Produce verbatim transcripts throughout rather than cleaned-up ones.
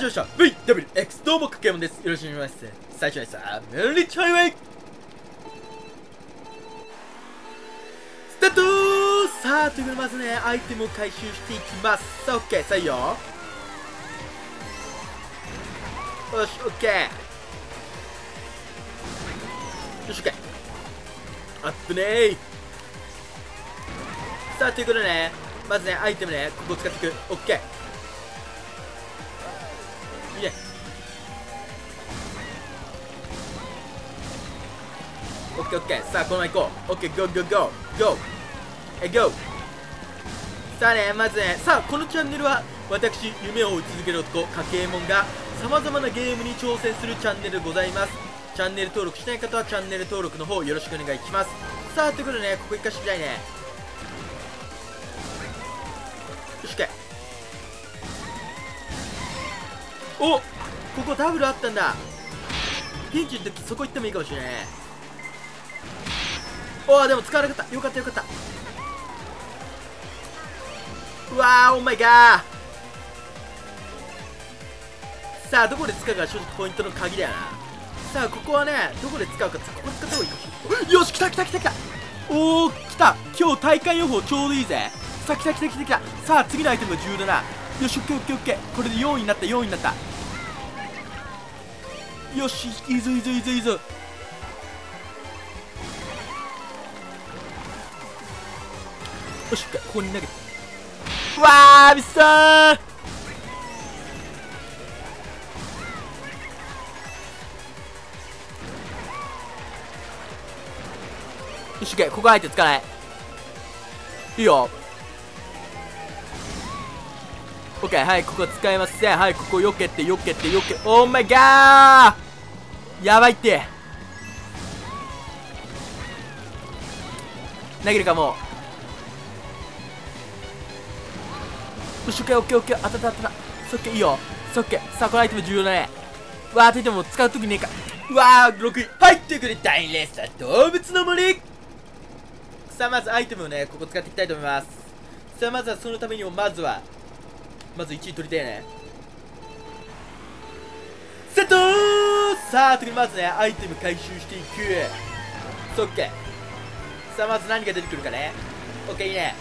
始まりました ブイダブリューエックス どうもかけもんです。よろしくお願いします。最初にさあメリッチハイウェイスタートー。さあということでまずねアイテムを回収していきます。さあ OK さあいいよ。よし OK よし OK アップねー。さあということでねまずねアイテムねここを使っていく。 OKいいね。オッケーオッケー。さあこのまま行こう。オッケーゴーゴーゴーゴーえゴー。さあねまずねさあこのチャンネルは私夢を追い続ける男かけもんがさまざまなゲームに挑戦するチャンネルでございます。チャンネル登録しない方はチャンネル登録の方よろしくお願いします。さあということでねここ行かしてみたいね。よし OK。おここダブルあったんだ。ピンチの時そこ行ってもいいかもしれない。おおでも使わなかった。よかったよかった。うわーオーマイガー。さあどこで使うかが正直ポイントの鍵だよな。さあここはねどこで使うかここ使った方がいいかもしれない。よし来た来た来た来た。おお来た。今日体感予報ちょうどいいぜ。さあ来た来た来た来た。さあ次のアイテムが重要だな。よしオッケーオッケーオッケー。これでよんいになったよんいになった。よしいいぞいいぞいいぞいいぞ。よしここに投げて。うわーミスター。よし OK ここ相手つかない。いいよ OK はいここ使えません。はいここよけてよけてよけ。オーマイガーやばいって。投げるかもう。よし OK OK OK 当たった当たった。そっけいいよそっけ。さあこのアイテム重要だね。うわーといっても使うときねえか。うわーろくい。はいということで大レースは動物の森。さあまずアイテムをねここ使っていきたいと思います。さあまずはそのためにもまずはまずいちい取りたいね。セットー。さあということでまずねアイテム回収していく。そっけ。さあまず何が出てくるかね。オッケーいいね。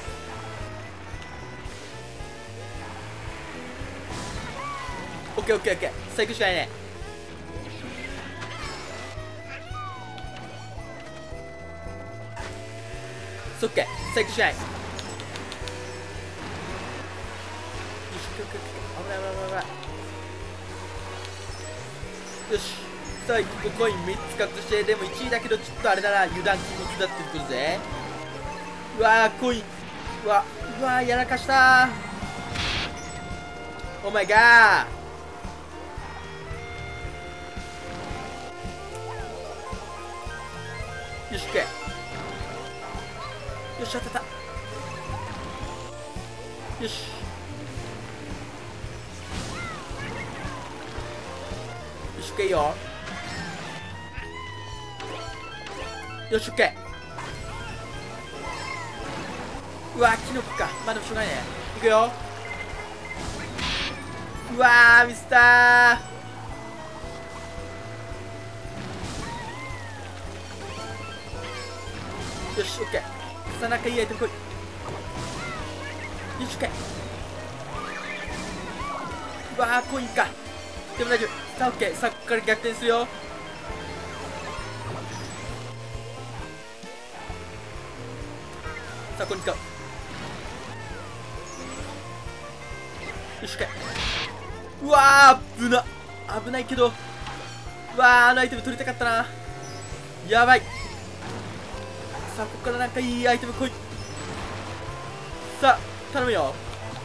オッケーオッケーオッケー。最高しかないね。そっけ最高しない。よし危ない危ない危ない危ない。よしさあここコインみっつ獲得して。でもいちいだけどちょっとあれだな油断禁物だってくるぜ。うわーコインうわうわーやらかしたー。オーマイガー。よし OK。 よし当たった。よしよし OK いいよ。よし OK。 うわキノコか。まあでもしょうがないね。いくよ。うわーミスター。よし OK。 さあなんかいいアイテム来い。よし OK。 うわーコインか。でも大丈夫。さあ OK。 さあここから逆転するよ。さあここに使う。よし OK。 うわー危な危ないけど。うわーあのアイテム取りたかったな。やばい。さあここからなんかいいアイテム来い。さあ頼むよ。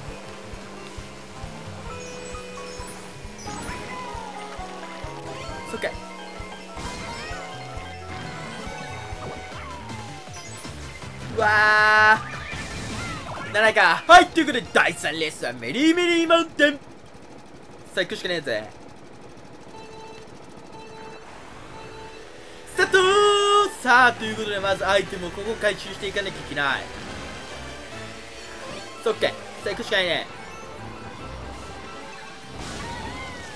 そっか。うわーならないか。はいということでだいさんレースはメリーメリーマウンテン。さあ行くしかねえぜ。スタートー。さあということでまずアイテムをここ回収していかなきゃいけない。そっけさあ行くしかないね。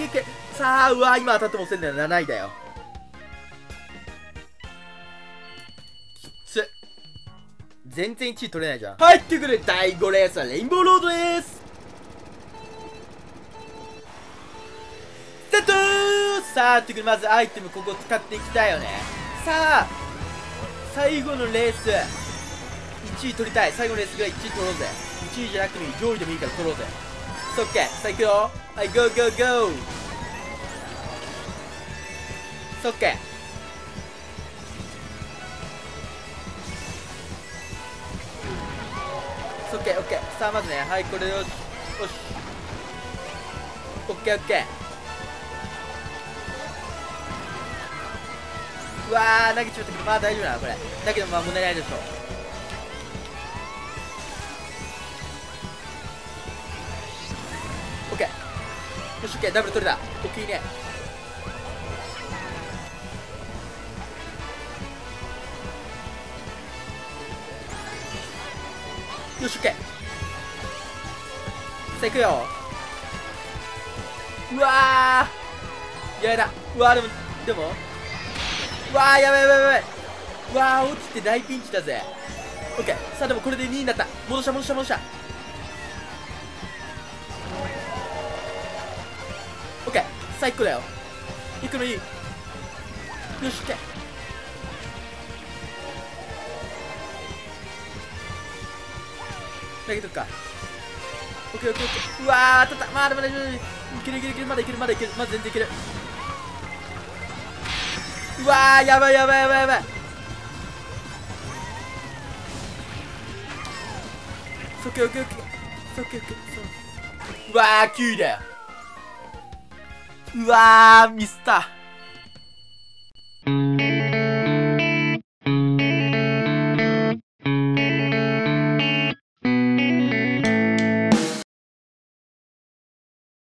けいけ。さあ、うわ、今当たってもせんだよ。なないだよ。きつっ。全然いちい取れないじゃん。はい、ということでだいごレースはレインボーロードです。スタートー。さあ、ということでまずアイテムここ使っていきたいよね。さあ、最後のレースいちい取りたい。最後のレースがいちい取ろうぜ。いちいじゃなくてもいい、上位でもいいから取ろうぜ。オッケー、さあ行くよ。はい、ゴーゴーゴー。オッケー。オッケーオッケー。さあまずね、はい、これよしよし。オッケーオッケー。うわー、投げちゃったけどまあ大丈夫なのこれ。だけどまあ問題ないでしょう。 オッケー。よし、オッケー。ダブル取れた。オッケー、いいね。よし、オッケー。さあ、行くよ。うわー、やだ。うわー、でも、でも、うわー、やばいやばいやばい。うわー、落ちて大ピンチだぜ。オッケー。さあ、でもこれでにいになった。戻した戻した戻した。オッケー。さあ、いっこだよ。いくのいい。よし、オッケー。投げとくか。オッケーオッケーオッケー。うわー、当たった。まあでも大丈夫。いけるいけるいける。まだいけるまだいける。まだ全然いける。うわー、やばいやばいやばいやばい。オッケーオッケーオッケー。オッケーオッケー。うわー、きゅういだよ。うわー、ミスった。